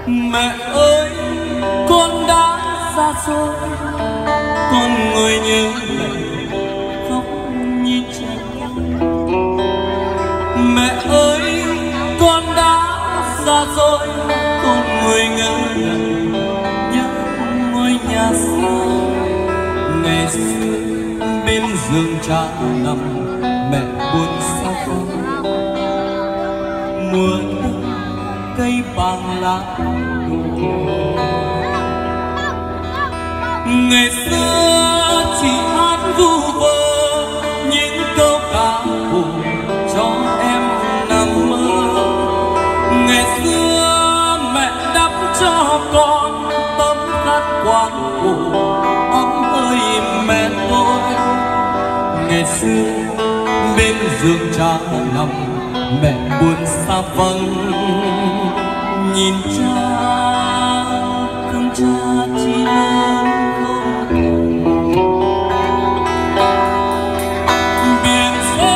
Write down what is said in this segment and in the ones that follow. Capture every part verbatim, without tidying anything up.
Mẹ ơi con đã xa xôi, con ngồi nhớ mẹ khóc như trẻ. Mẹ ơi con đã xa xôi, con ngồi ngỡ ngàng nhớ ngôi nhà xa. Ngày xưa bên giường cha nằm mẹ buồn xa vắng, mùa đông cây vàng lá. Ngày xưa chỉ hát vu vơ những câu ca buồn cho em nằm mơ. Ngày xưa mẹ đắp cho con tấm khăn quàng cổ ấm ơi mẹ tôi. Ngày xưa bên giường cha nằm mẹ buồn xa vắng, nhìn cha không cha chỉ lớn không. Biển gió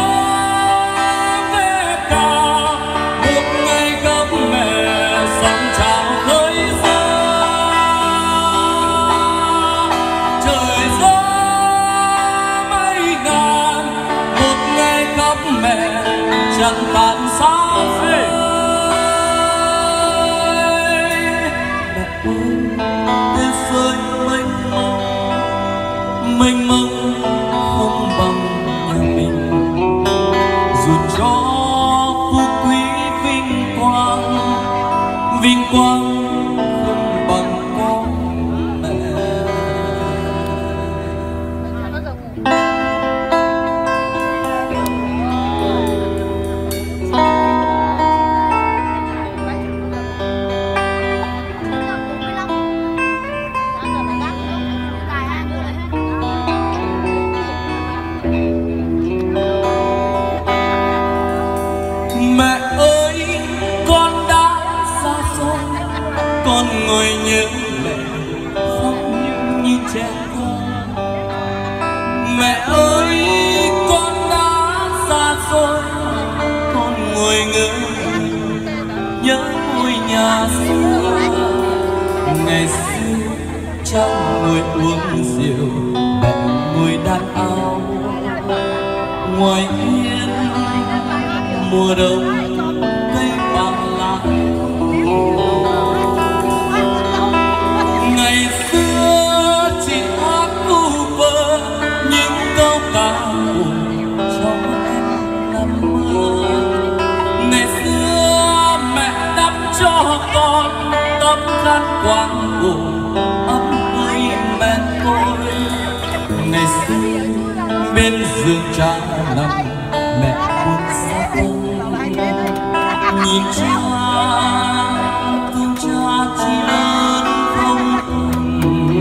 về cao một ngày gặp mẹ, sóng trào khơi gió. Trời gió mây ngàn một ngày gặp mẹ, chẳng tàn xa phê. Mênh mông không bằng nhà mình, dù cho phú quý vinh quang, vinh quang không bằng con mẹ. Mẹ ơi con đã xa xôi, con ngồi nhớ mẹ khóc như trẻ con. Mẹ ơi con đã xa xôi, con ngồi ngỡ nhớ ngôi nhà xưa. Ngày xưa cha ngồi uống rượu, mẹ ngồi đan áo. Ngoài hiên mùa đông cây vàng lá. Ngày xưa chỉ hát vu vơ những câu ca buồn cho em nằm mơ. Ngày xưa mẹ đắp cho con tấm khăn quàng cổ ấm ơi mẹ tôi. Ngày xưa bên giường cha nằm mẹ buồn xa vắng, nhìn cha thương cha chỉ lớn không thành.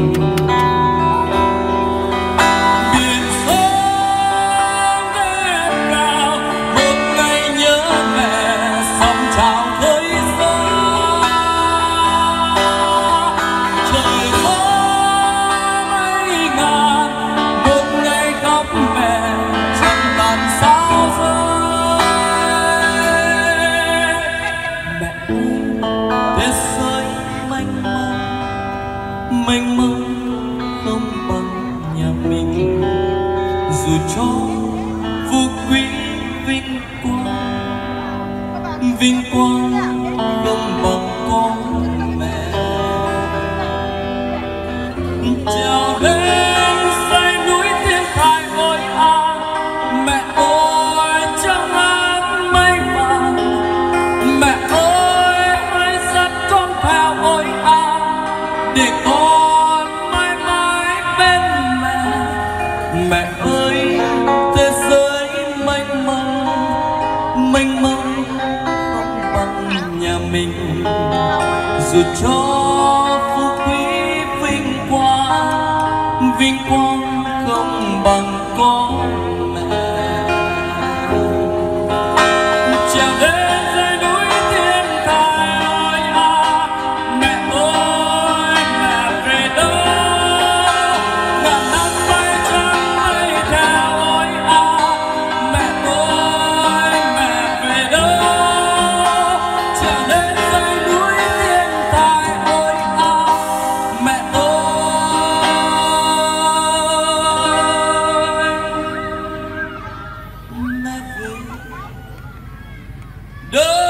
Biển sóng êm cao một ngày nhớ mẹ, sóng trào khơi gió. Trời gió mây ngàn một ngày gặp mẹ, chẳng tàn sao rơi. Mênh mông không bằng nhà mình, dù cho phú quý vinh quang, vinh quang không bằng con mẹ. Chào đến dãy núi thiên thai ôi a, mẹ ơi trong áng mây vàng. Mẹ ơi hãy dắt con theo ôi a, để con mãi mãi bên mẹ. Mẹ ơi thế giới mênh mông, mênh mông không bằng nhà mình, dù cho phú quý vinh quang, vinh quang không bằng con mẹ. Chào đến dãy núi thiên thai ôi a, mẹ ơi mẹ về đâu. Ngàn năm bay trắng mây theo ôi a, mẹ ơi mẹ về đâu. Chào đến dãy núi thiên thai đời